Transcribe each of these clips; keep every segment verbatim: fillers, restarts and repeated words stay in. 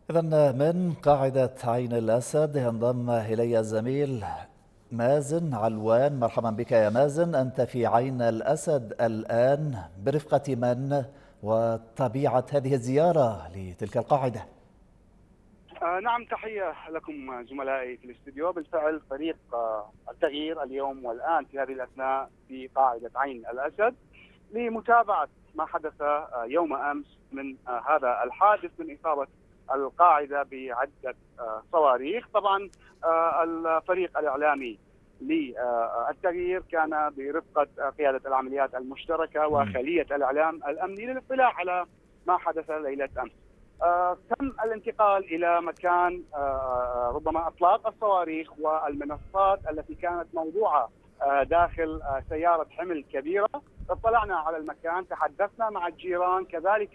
إذا من قاعدة عين الأسد ينضم إلي الزميل مازن علوان. مرحبا بك يا مازن، أنت في عين الأسد الآن برفقة من وطبيعة هذه الزيارة لتلك القاعدة؟ آه نعم، تحية لكم زملائي في الاستديو. بالفعل فريق آه التغيير اليوم والآن في هذه الأثناء في قاعدة عين الأسد لمتابعة ما حدث آه يوم أمس من آه هذا الحادث من إصابة القاعدة بعدة آه صواريخ. طبعا آه الفريق الإعلامي للتغيير كان برفقة آه قيادة العمليات المشتركة وخلية الإعلام الأمني للاطلاع على ما حدث ليلة أمس. آه تم الانتقال إلى مكان آه ربما أطلاق الصواريخ والمنصات التي كانت موضوعة آه داخل آه سيارة حمل كبيرة. اطلعنا على المكان، تحدثنا مع الجيران، كذلك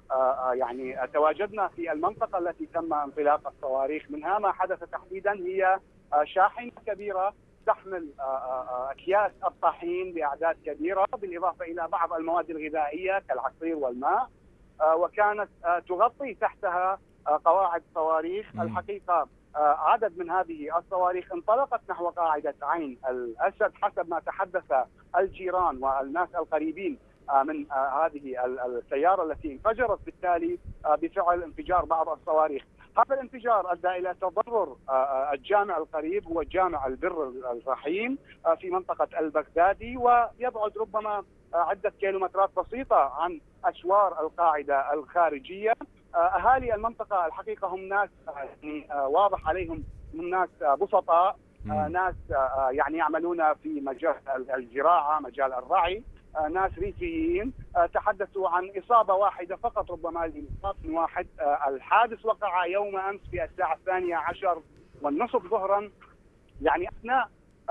آه يعني تواجدنا في المنطقة التي تم انطلاق الصواريخ منها. ما حدث تحديدا هي آه شاحنة كبيرة تحمل آه أكياس الطحين بأعداد كبيرة، بالإضافة إلى بعض المواد الغذائية كالعصير والماء، وكانت تغطي تحتها قواعد صواريخ. الحقيقة عدد من هذه الصواريخ انطلقت نحو قاعدة عين الأسد حسب ما تحدث الجيران والناس القريبين من هذه السيارة التي انفجرت بالتالي بفعل انفجار بعض الصواريخ. هذا الانفجار أدى إلى تضرر الجامع القريب، هو جامع البر الرحيم في منطقة البغدادي، ويبعد ربما عدة كيلومترات بسيطة عن أسوار القاعدة الخارجية. أهالي المنطقة الحقيقة هم ناس يعني واضح عليهم هم ناس بسطاء، ناس يعني يعملون في مجال الزراعة، مجال الرعي، ناس ريفيين. تحدثوا عن إصابة واحدة فقط ربما لمواطن واحد. الحادث وقع يوم أمس في الساعة الثانية عشر والنصف ظهرا، يعني أثناء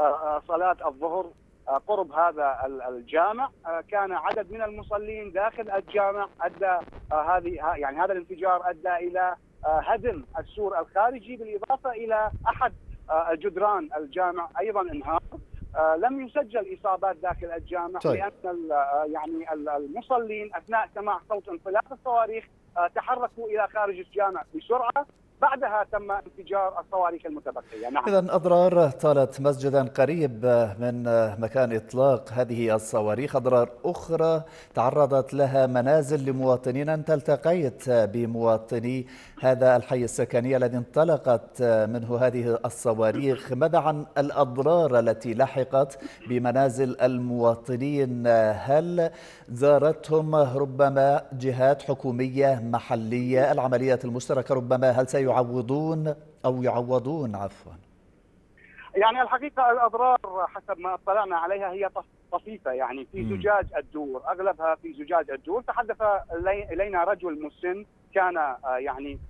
صلاة الظهر قرب هذا الجامع. كان عدد من المصلين داخل الجامع، ادى هذه يعني هذا الانفجار ادى الى هدم السور الخارجي، بالاضافه الى احد جدران الجامع ايضا انهار. لم يسجل اصابات داخل الجامع طيب. لان يعني المصلين اثناء سماع صوت انطلاق الصواريخ تحركوا الى خارج الجامع بسرعه، بعدها تم انفجار الصواريخ المتبقيه. نعم. إذا أضرار طالت مسجدا قريب من مكان إطلاق هذه الصواريخ، أضرار أخرى تعرضت لها منازل لمواطنين. أنت التقيت بمواطني هذا الحي السكني الذي انطلقت منه هذه الصواريخ، ماذا عن الأضرار التي لحقت بمنازل المواطنين؟ هل زارتهم ربما جهات حكومية محلية؟ العمليات المشتركة ربما هل سيعوضون أو يعوضون عفوا؟ يعني الحقيقة الأضرار حسب ما اطلعنا عليها هي طفيفة، يعني في زجاج الدور، أغلبها في زجاج الدور. تحدث إلينا رجل مسن كان يعني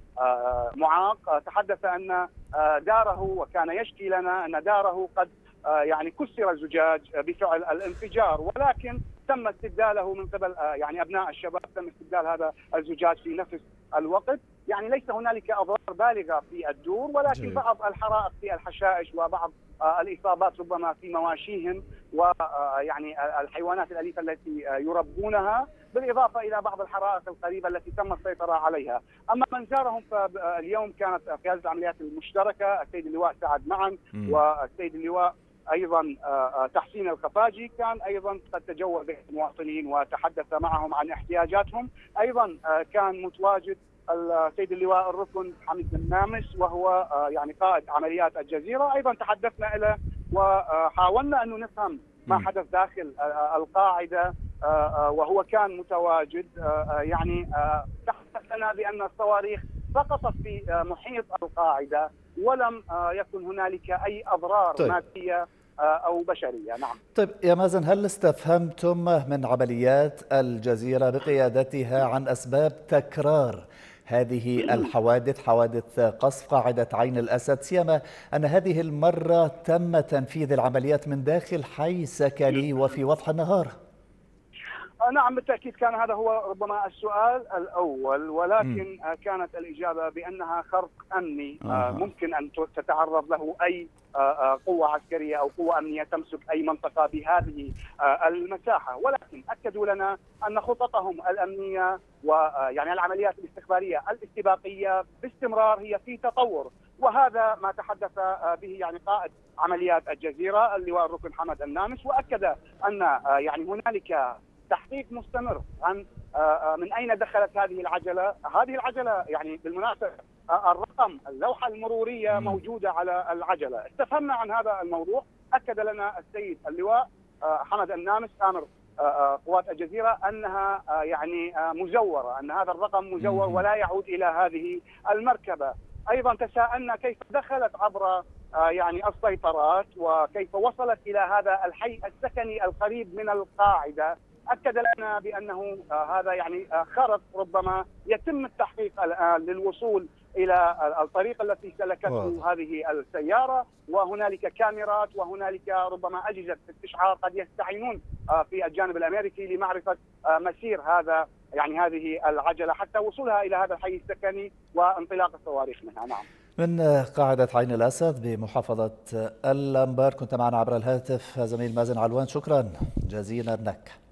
معاق، تحدث أن داره، وكان يشكي لنا أن داره قد يعني كسر الزجاج بفعل الانفجار، ولكن تم استبداله من قبل يعني أبناء الشباب، تم استبدال هذا الزجاج في نفس الوقت. يعني ليس هنالك أضرار بالغة في الدور، ولكن جيد. بعض الحرائق في الحشائش وبعض الإصابات ربما في مواشيهم ويعني الحيوانات الأليفة التي يربونها، بالإضافة إلى بعض الحرائق القريبة التي تم السيطرة عليها. أما من زارهم فاليوم كانت قيادة العمليات المشتركة السيد اللواء سعد معن والسيد اللواء أيضا تحسين الخفاجي، كان أيضا قد تجول به المواطنين وتحدث معهم عن احتياجاتهم. أيضا كان متواجد السيد اللواء الركن حميد النامس وهو يعني قائد عمليات الجزيرة، أيضا تحدثنا له وحاولنا أن نفهم ما حدث داخل القاعدة، وهو كان متواجد. يعني تحدث لنا بأن الصواريخ سقطت في محيط القاعدة ولم يكن هنالك أي أضرار طيب. مادية أو بشرية. نعم. طيب يا مازن، هل استفهمتم من عمليات الجزيرة بقيادتها عن أسباب تكرار هذه الحوادث، حوادث قصف قاعدة عين الأسد، سيما أن هذه المرة تم تنفيذ العمليات من داخل حي سكني وفي وضح النهار؟ نعم بالتأكيد كان هذا هو ربما السؤال الأول، ولكن م. كانت الإجابة بأنها خرق أمني آه. ممكن أن تتعرض له أي قوة عسكرية أو قوة أمنية تمسك أي منطقة بهذه المساحة، ولكن أكدوا لنا أن خططهم الأمنية ويعني العمليات الاستخبارية الاستباقية باستمرار هي في تطور، وهذا ما تحدث به يعني قائد عمليات الجزيرة اللواء الركن حمد النامس، وأكد أن يعني هنالك تحقيق مستمر عن من أين دخلت هذه العجلة. هذه العجلة يعني بالمناسبة الرقم اللوحة المرورية موجودة على العجلة. استفهمنا عن هذا الموضوع، أكد لنا السيد اللواء حمد النامس آمر قوات الجزيرة أنها يعني مزورة، أن هذا الرقم مزور ولا يعود إلى هذه المركبة. أيضا تساءلنا كيف دخلت عبر يعني السيطرات وكيف وصلت إلى هذا الحي السكني القريب من القاعدة. أكد لنا بأنه هذا يعني خرق ربما يتم التحقيق الآن للوصول إلى الطريق التي سلكته هذه السيارة، وهنالك كاميرات وهنالك ربما أجهزة استشعار قد يستعينون في الجانب الأمريكي لمعرفة مسير هذا يعني هذه العجلة حتى وصولها إلى هذا الحي السكني وانطلاق الصواريخ منها. نعم. من قاعدة عين الأسد بمحافظة الأنبار كنت معنا عبر الهاتف زميل مازن علوان، شكرا جزيلا لك.